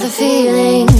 the feeling.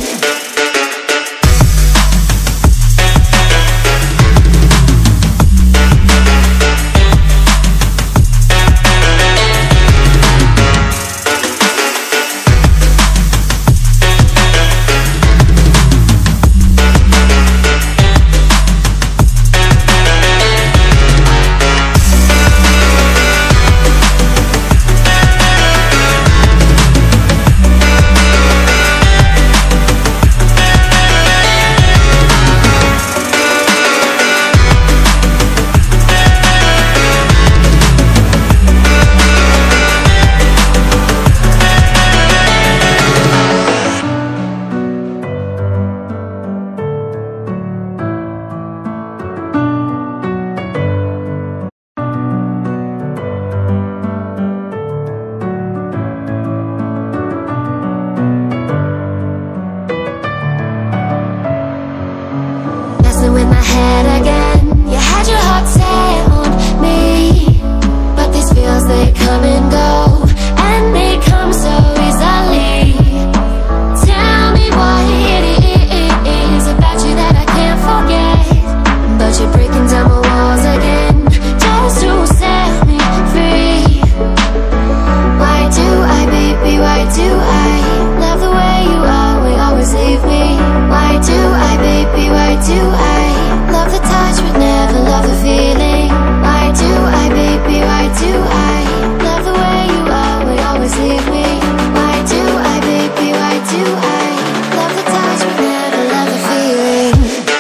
With my head again, you had your heart set on me, but these feels, they come and go, and they come so easily. Tell me what it is about you that I can't forget, but you're breaking down my walls again, just to set me free. Why do I, baby, why do I love the way you always leave me? Why do I, baby, why do I love the touch but never love the feeling? Why do I, baby, why do I love the way you always leave me? Why do I, baby, why do I love the touch but never love the feeling?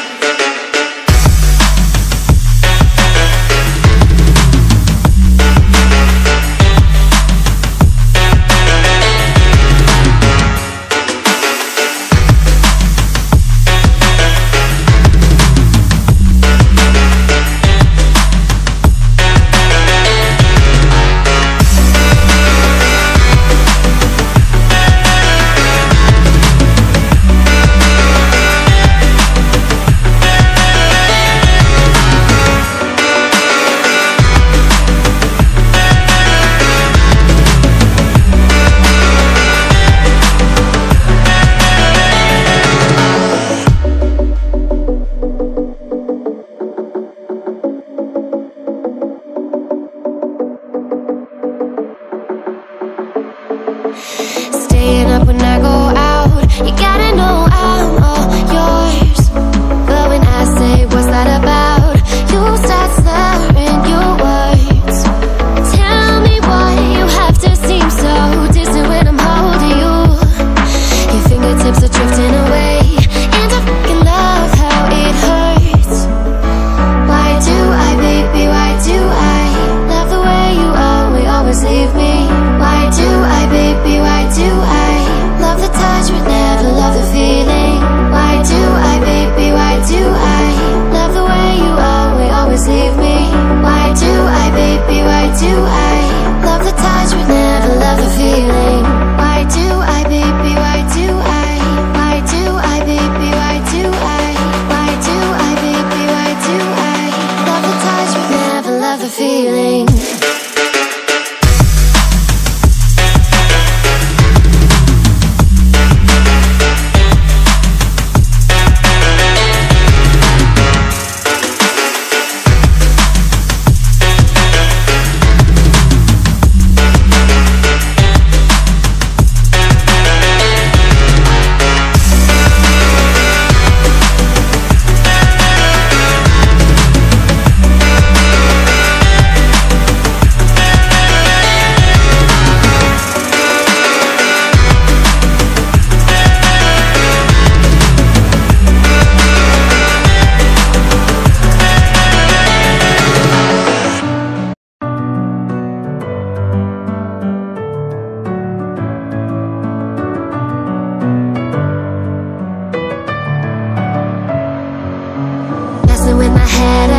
Staying up when I go out, you gotta know I'm all yours. But when I say what's that about, you start slurring your words. Tell me why you have to seem so distant when I'm holding you. Your fingertips are drifting away, and I fucking love how it hurts. Why do I, baby, why do I love the way you always leave me? Why do I, baby, why do I love the touch but never love the feeling? Why do I, baby, why do I love the way you always leave me? Why do I, baby, why do I love the touch but never love the feeling? Why do I, baby, why do I? Why do I, baby, why do I? Why do I, baby, why do I love the touch but never love the feeling? With my head